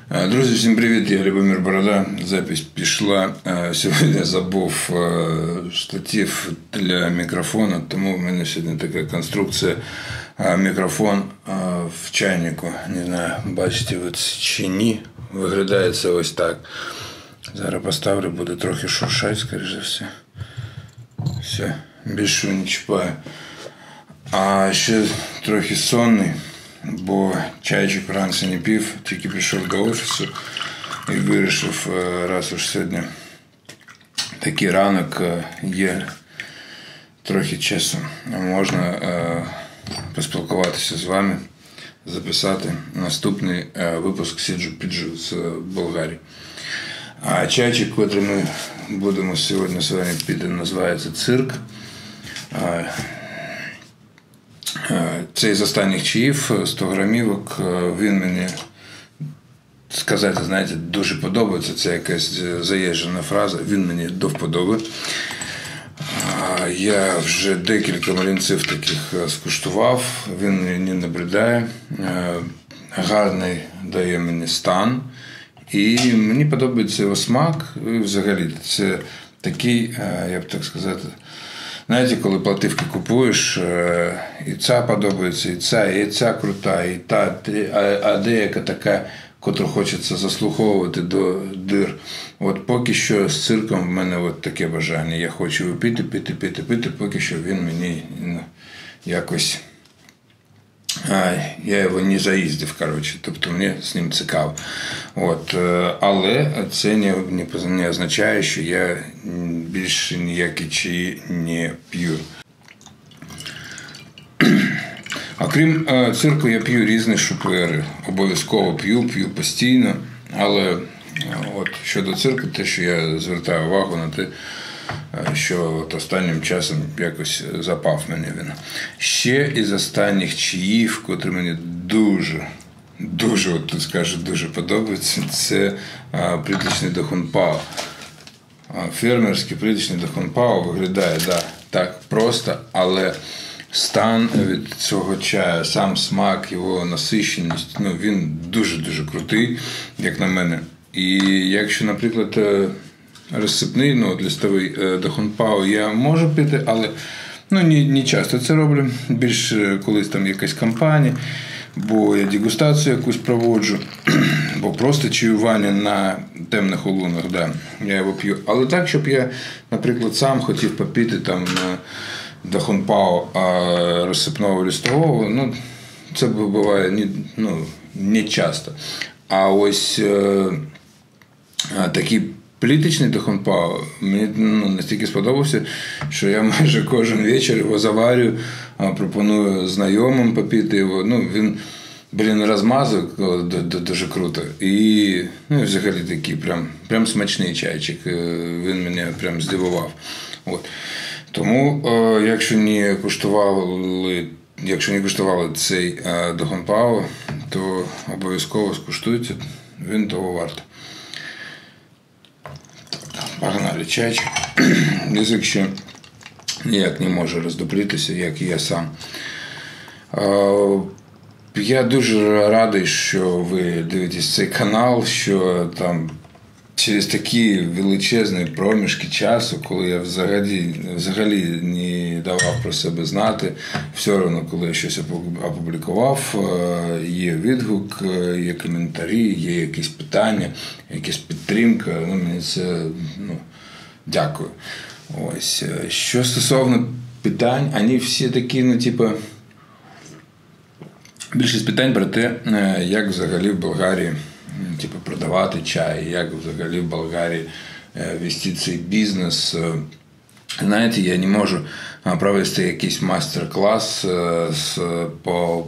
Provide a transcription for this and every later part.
Друзі, всім привіт, я Любомир Борода. Запись пішла. Сьогодні забув штатив для мікрофона, тому в мене сьогодні така конструкція. Мікрофон в чайнику. Не знаю, бачите ви чи ні. Виглядає це ось так. Зараз поставлю, буде трохи шуршати, скоріше все. Все, більше не чіпаю. А ще трохи сонний, бо чайчик вранці не пив, тільки прийшов до офісу і вирішив, раз уж сьогодні такий ранок є трохи часу, можна поспілкуватися з вами, записати наступний випуск Сиджу-Піджу з Болгарії. А чайчик, який ми будемо сьогодні з вами пити, називається «Цирк». Цей з останніх чаїв, 100 грамівок, він мені, сказати, знаєте, дуже подобається. Це якась заїжджена фраза, він мені до вподоби. Я вже декілька млинців таких скуштував, він мені не набридає, гарний дає мені стан. І мені подобається його смак, і взагалі це такий, я б так сказати, знаєте, коли платівки купуєш, і ця подобається, і ця крута, і та, а деяка така, котру хочеться заслуховувати до дир. От поки що з цирком в мене от таке бажання. Я хочу його пити, поки що він мені якось... Я його не заїздив, коротше, тобто мені з ним цікаво. От, але це не означає, що я більше ніякі чаї не п'ю. Окрім цирку, я п'ю різні шупери. Обов'язково п'ю постійно, але от щодо цирку, те, що я звертаю увагу на те, що от останнім часом якось запав мене він. Ще із останніх чаїв, котрі мені дуже, от тут скажу, дуже подобається, це плиточний дахунпао. Фермерський плиточний дахунпао виглядає, так просто, але стан від цього чаю, сам смак, його насиченість, він дуже крутий, як на мене. І якщо, наприклад, розсипний, листовий дахунпао я можу пити, але не часто це роблю. Більш колись там якась кампанія, бо я дегустацію якусь проводжу, бо просто чаювання на темних лунах, я його п'ю. Але так, щоб я, наприклад, сам хотів попити там дахунпао розсипного листового, це буває не часто. А ось такі плиточний дахунпао мені настільки сподобався, що я майже кожен вечір його заварю, пропоную знайомим попити його. Він розмазує дуже круто. І взагалі такий прям смачний чайчик. Він мене прям здивував. От. Тому, якщо не куштували цей дахунпао, то обов'язково скуштуйте, він того варто. Погнали чайчик. Язик ще ніяк не може роздоблитися, як і я сам. Я дуже радий, що ви дивитесь цей канал, що там через такі величезні проміжки часу, коли я взагалі не давав про себе знати, все одно, коли я щось опублікував, є відгук, є коментарі, є якісь питання, якась підтримка, мені це, дякую. Ось, що стосовно питань, вони всі такі, більшість питань про те, як взагалі в Болгарії продавати чай, як взагалі в Болгарії вести цей бізнес. Знаєте, я не можу провести якийсь майстер-клас по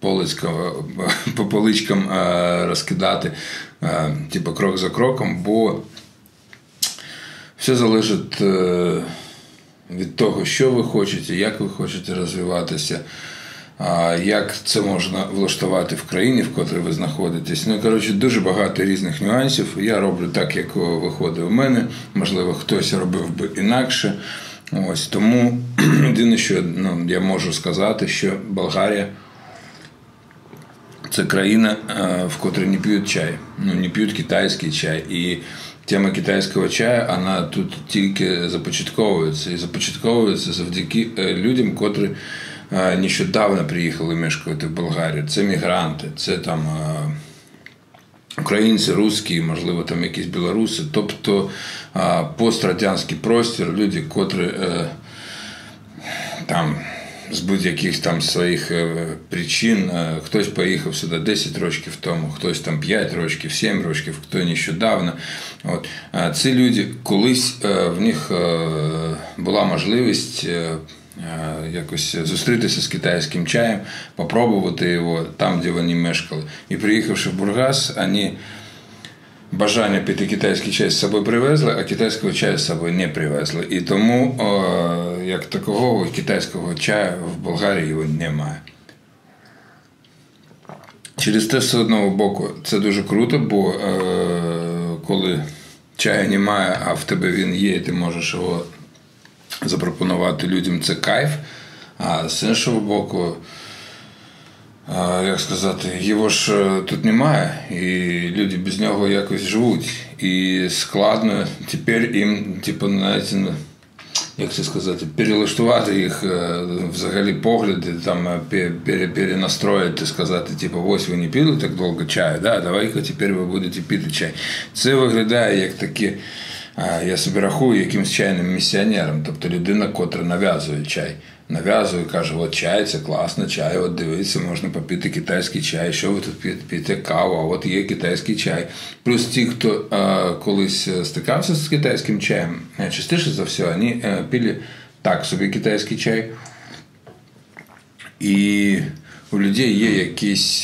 поличкам розкидати, крок за кроком, бо все залежить від того, що ви хочете, як ви хочете розвиватися, як це можна влаштувати в країні, в котрій ви знаходитесь. Дуже багато різних нюансів. Я роблю так, як виходить у мене. Можливо, хтось робив би інакше. Ось, тому єдине, що я можу сказати, що Болгарія це країна, в котрій не п'ють чай. Ну, не п'ють китайський чай. І тема китайського чаю, вона тут тільки започатковується. І започатковується завдяки людям, котрі нещодавно приїхали мешкати в Болгарію. Це мігранти, це там українці, русські, можливо, там якісь білоруси. Тобто пострадянський простір, люди, котрі там з будь-яких там своїх причин, хтось поїхав сюди 10 років тому, хтось там 5 років, 7 років, хто нещодавно. От. Ці люди, колись в них була можливість якось зустрітися з китайським чаєм, попробувати його там, де вони мешкали. І приїхавши в Бургас, вони бажання піти китайський чай з собою привезли, а китайського чаю з собою не привезли. І тому, як такого, китайського чаю в Болгарії його немає. Через те, з одного боку, це дуже круто, бо коли чаю немає, а в тебе він є, і ти можеш його запропонувати людям, це кайф. А з іншого боку, як сказати, його ж тут немає, і люди без нього якось живуть. І складно тепер їм, знаєте, як це сказати, перелаштувати їх взагалі погляди, там, перенастроїти, сказати, ось ви не пили так довго чаю, да, давай-ка тепер ви будете пити чай. Це виглядає як таке, я собі рахую, якимсь чайним місіонером, тобто людина, котра нав'язує чай. Нав'язує, каже, от чай, це класно, чай, от дивіться, можна попити китайський чай, що ви тут п'єте каву, а от є китайський чай. Плюс ті, хто колись стикався з китайським чаєм, частіше за все, вони пили так собі китайський чай. І у людей є якісь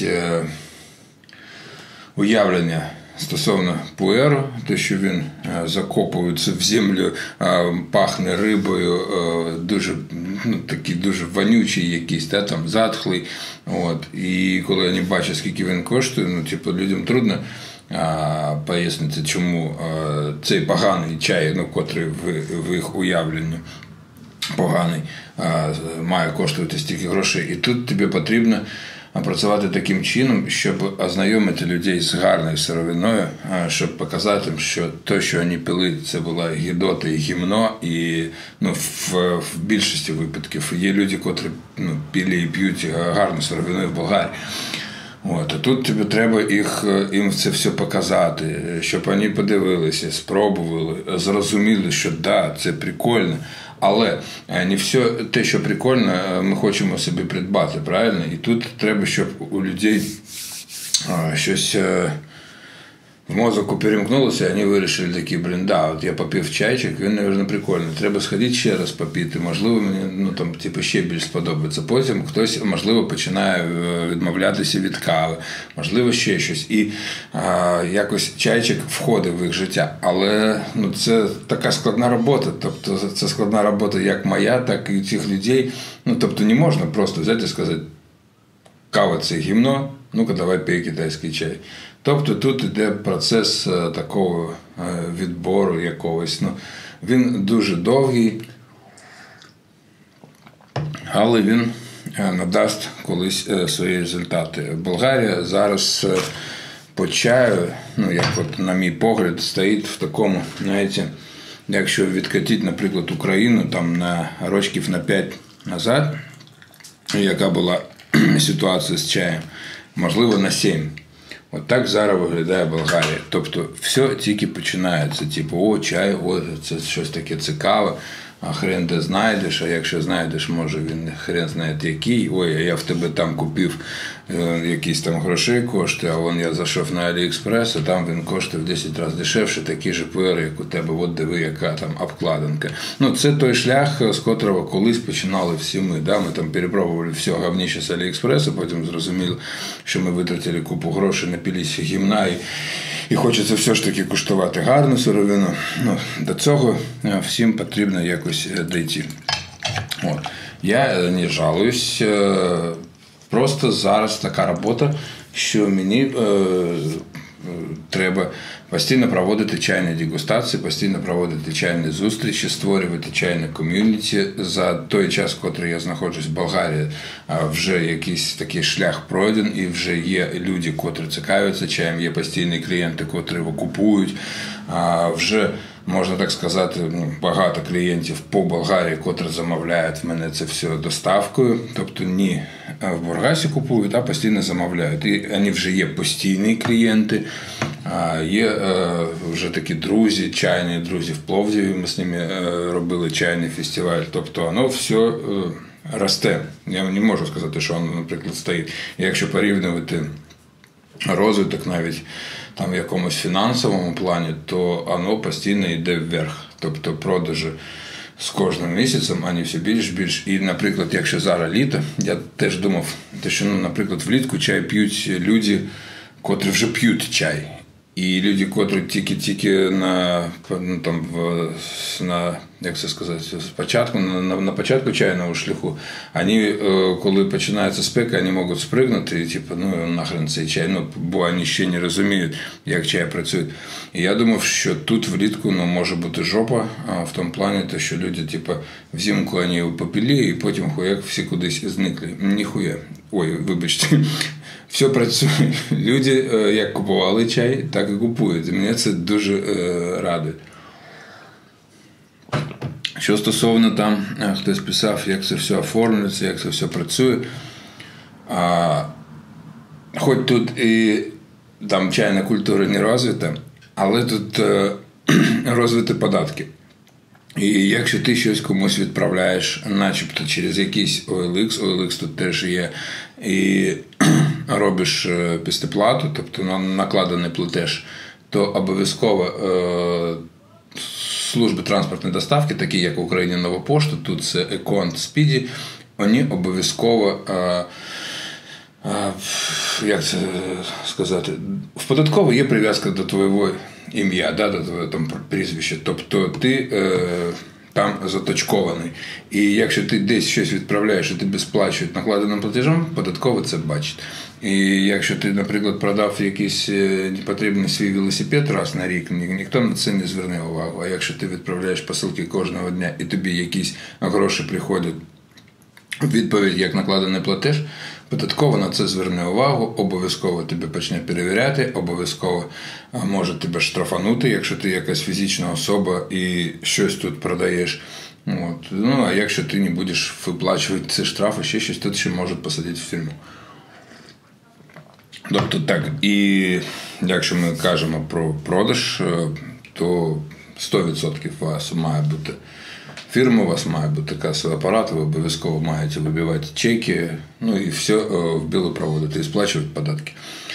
уявлення стосовно пуеру, те, що він закопується в землю, пахне рибою, дуже, такий дуже вонючий якийсь, там, затхлий. От. І коли вони бачать, скільки він коштує, людям трудно пояснити, чому цей поганий чай, котрий в їх уявленні поганий, має коштувати стільки грошей. І тут тобі потрібно працювати таким чином, щоб ознайомити людей з гарною сировиною, щоб показати їм, що те, що вони пили, це була гидота і гімно, і в більшості випадків є люди, котрі пили і п'ють гарну сировину в Болгарії. От, а тут тобі треба їм це все показати, щоб вони подивилися, спробували, зрозуміли, що да, це прикольно. Але не все те, що прикольно, ми хочемо собі придбати, правильно? І тут треба, щоб у людей щось в мозоку перемкнулося, і вони вирішили такі, от я попив чайчик, він, мабуть, прикольний. Треба сходити ще раз попити, можливо, мені ще більш сподобається. Потім хтось, можливо, починає відмовлятися від кави, можливо, ще щось. І якось чайчик входить в їх життя. Але це така складна робота. Тобто це складна робота як моя, так і цих людей. Тобто не можна просто взяти і сказати, кава – це гімно, ну-ка давай пий китайський чай. Тобто тут йде процес такого відбору якогось. Він дуже довгий, але він надасть колись свої результати. Болгарія зараз по чаю, як от на мій погляд, стоїть в такому, знаєте, якщо відкатити, наприклад, Україну там на років на 5 назад, яка була ситуація з чаєм, можливо, на 7. От так зараз виглядає Болгарія. Тобто все тільки починається. Чай, це щось таке цікаве, а хрен де знайдеш, а якщо знайдеш, може він хрен знає який. Ой, а я в тебе там купив якісь там грошей коштує, а вон я зайшов на Аліекспрес, а там він коштує в 10 разів дешевше, такі ж пуери, як у тебе, от диви, яка там обкладинка. Це той шлях, з котрого колись починали всі ми. Да? Ми там перепробували все говніше з Аліекспресу, потім зрозуміли, що ми витратили купу грошей, напилися гімна, і хочеться все ж таки куштувати гарну сировину. До цього всім потрібно якось дійти. Я не жалуюсь. Просто зараз така робота, що мені треба постійно проводити чайні дегустації, постійно проводити чайні зустрічі, створювати чайне ком'юніті. За той час, котрий я знаходжусь в Болгарії, вже якийсь такий шлях пройден, і вже є люди, котрі цікавляться чаєм, є постійні клієнти, котрі його купують. Вже, можна так сказати, багато клієнтів по Болгарії, котрі замовляють в мене це все доставкою. Тобто не в Бургасі купують, а постійно замовляють. І вони вже є постійні клієнти, є вже такі друзі, чайні друзі в Пловдіві, ми з ними робили чайний фестиваль. Тобто воно все росте. Я не можу сказати, що воно, наприклад, стоїть. Якщо порівнювати розвиток навіть там в якомусь фінансовому плані, то воно постійно йде вверх. Тобто продажі з кожним місяцем, вони все більш. І, наприклад, якщо зараз літо, я теж думав, що, наприклад, влітку чай п'ють люди, котрі вже п'ють чай. І люди, котрі тільки як це сказати, спочатку, на початку чайного шляху, вони, коли починається спека, вони можуть спригнути і нахрен цей чай, бо вони ще не розуміють, як чай працює. І я думав, що тут влітку може бути жопа, в тому плані, що люди, взимку вони його попили, і потім хуяк всі кудись зникли. Ніхуя. Ой, вибачте. Все працює. Люди, як купували чай, так і купують. І мене це дуже радує. Що стосовно там, хтось писав, як це все оформлюється, як це все працює. Хоч тут і там чайна культура не розвита, але тут розвиті податки. І якщо ти щось комусь відправляєш, начебто через якийсь OLX тут теж є, і робиш пістеплату, тобто накладений платеж, то обов'язково служби транспортної доставки, такі як в Україні Нова Пошта, тут це Еконт, Спіді, вони обов'язково, як це сказати, в податково є прив'язка до твоєго ім'я, до твого там прізвища, тобто ти там заточкований. І якщо ти десь щось відправляєш, і тебе сплачують накладеним платежем, податково це бачить. І якщо ти, наприклад, продав якийсь непотрібний свій велосипед раз на рік, ніхто на це не зверне увагу. А якщо ти відправляєш посилки кожного дня, і тобі якісь гроші приходять в відповідь як накладений платеж, податково на це зверне увагу, обов'язково тебе почне перевіряти, обов'язково може тебе штрафанути, якщо ти якась фізична особа і щось тут продаєш. А якщо ти не будеш виплачувати ці штрафи, ще щось, тут ще можуть посадити в тюрму. Тобто так, і якщо ми кажемо про продаж, то 100% у вас має бути фірма, у вас має бути касовий апарат, ви обов'язково маєте вибивати чеки, і все в білу проводити, і сплачувати податки.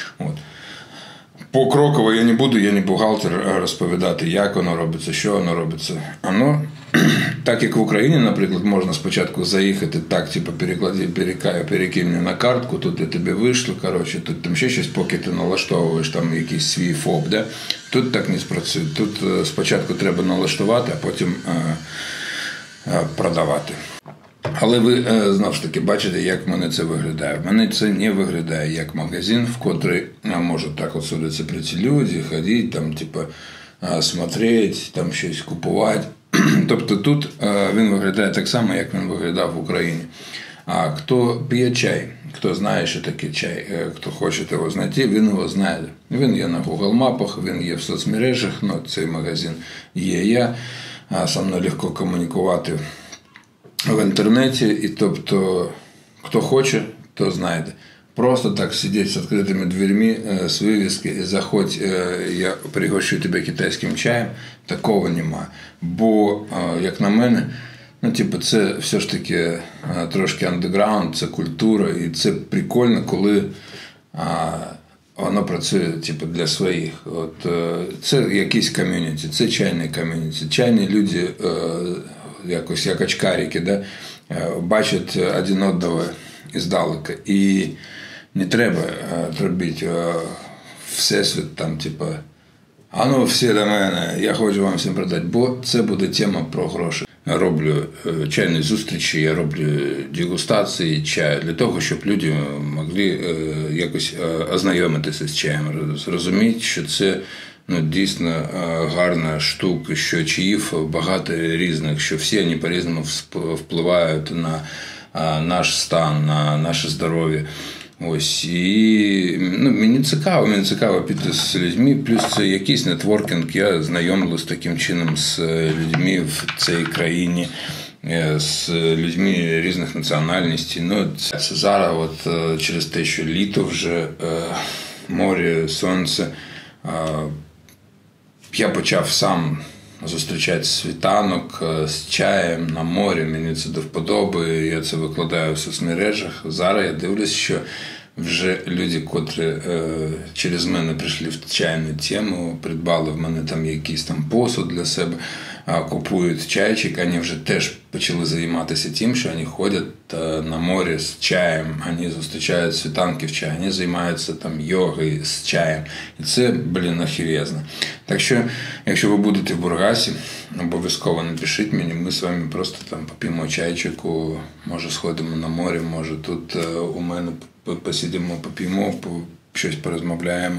Покроково я не бухгалтер, розповідати, як воно робиться, що воно робиться. Так як в Україні, наприклад, можна спочатку заїхати так, перекинь на картку, тут я тобі вийшло, тут там ще щось, поки ти налаштовуєш там якийсь свій ФОП, да? Тут так не спрацює. Тут спочатку треба налаштувати, а потім продавати. Але ви, знову ж таки, бачите, як в мене це виглядає. В мене це не виглядає як магазин, в котрий можуть так от судитися при ці люди, ходити, смотреть, там щось купувати. Тобто тут він виглядає так само, як він виглядав в Україні. А хто п'є чай, хто знає, що таке чай, хто хоче його знайти, він його знайде. Він є на Google мапах, він є в соцмережах, цей магазин є я. Со мною легко комунікувати в інтернеті, і тобто, хто хоче, то знайде. Просто так сидіти з відкритими дверми, з вивіски і заходь, я пригощу тебе китайським чаєм, такого немає. Бо, як на мене, це все ж таки трошки андеграунд, це культура, і це прикольно, коли воно працює для своїх. Це якийсь ком'юніті, це чайний ком'юніті. Чайні люди, якось як очкарики, да, бачать один одного іздалека. І не треба робити всесвіт там, всі до мене, я хочу вам всім продати, бо це буде тема про гроші. роблю чайні зустрічі, я роблю дегустації чаю для того, щоб люди могли якось ознайомитися з чаєм, зрозуміти, що це дійсно гарна штука, що чаїв багато різних, що всі вони по-різному впливають на наш стан, на наше здоров'я. Ось, і мені цікаво піти з людьми, плюс це якийсь нетворкінг, я знайомлюсь таким чином з людьми в цій країні, з людьми різних національностей. Це зараз от, через те, що літо вже, море, сонце, я почав сам зустрічати світанок з чаєм на морі, мені це до вподоби, я це викладаю в соцмережах. Зараз я дивлюсь, що вже люди, котрі через мене прийшли в чайну тему, придбали в мене там якийсь там посуд для себе, купують чайчик, вони вже теж почали займатися тим, що вони ходять на морі з чаєм, вони зустрічають світанки в чаї, вони займаються там йогою з чаєм. І це, охерезно. Так що, якщо ви будете в Бургасі, обов'язково напишіть мені, ми з вами просто там поп'ємо чайчику, може сходимо на море, може тут у мене посидимо, поп'ємо, щось порозмовляємо.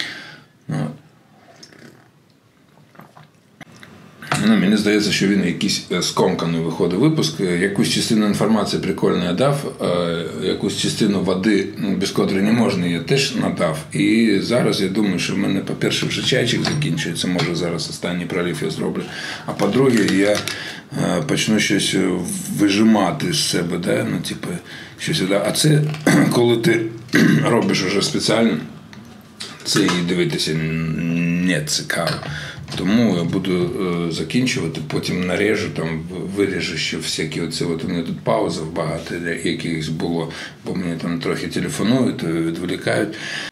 Мені здається, що він якийсь скомканий виходить випуск. Якусь частину інформації прикольно я дав, якусь частину води, без котрої не можна, я теж надав. І зараз я думаю, що в мене, по-перше, вже чайчик закінчується, може зараз останній пролив я зроблю. А по-друге, я почну щось вижимати з себе, да? Щось. А це, коли ти робиш уже спеціально, це і дивитися не цікаво. Тому я буду закінчувати, потім нарежу, там виріжу ще всякі оці, от у мене тут паузи багато якихось було, бо мені там трохи телефонують, відволікають.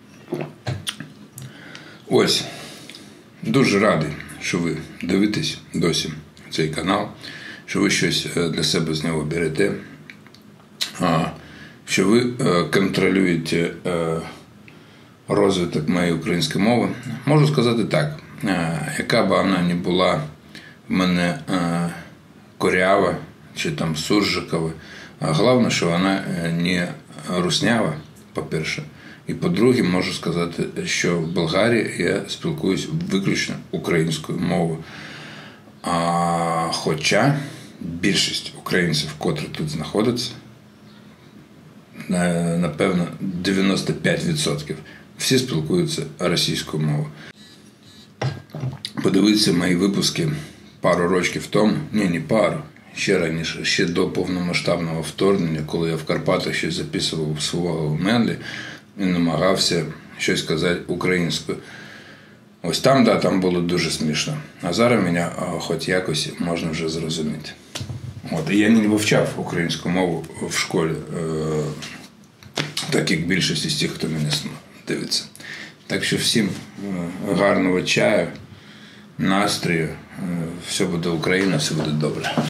Ось, дуже радий, що ви дивитесь досі цей канал, що ви щось для себе з нього берете, що ви контролюєте розвиток моєї української мови. Можу сказати так. Яка б вона не була в мене корява чи там суржикова, головне, що вона не руснява, по-перше. І по-друге, можу сказати, що в Болгарії я спілкуюсь виключно українською мовою. Хоча більшість українців, котрі тут знаходяться, напевно, 95%, всі спілкуються російською мовою. Подивіться мої випуски пару років тому, не пару, ще раніше, ще до повномасштабного вторгнення, коли я в Карпатах щось записував свого Менлі і намагався щось сказати українською. Ось там, там було дуже смішно. А зараз мене хоч якось можна вже зрозуміти. І я не вивчав українську мову в школі, так як більшість з тих, хто мене дивиться. Так що всім гарного чаю, настрою, все буде Україна, все буде добре.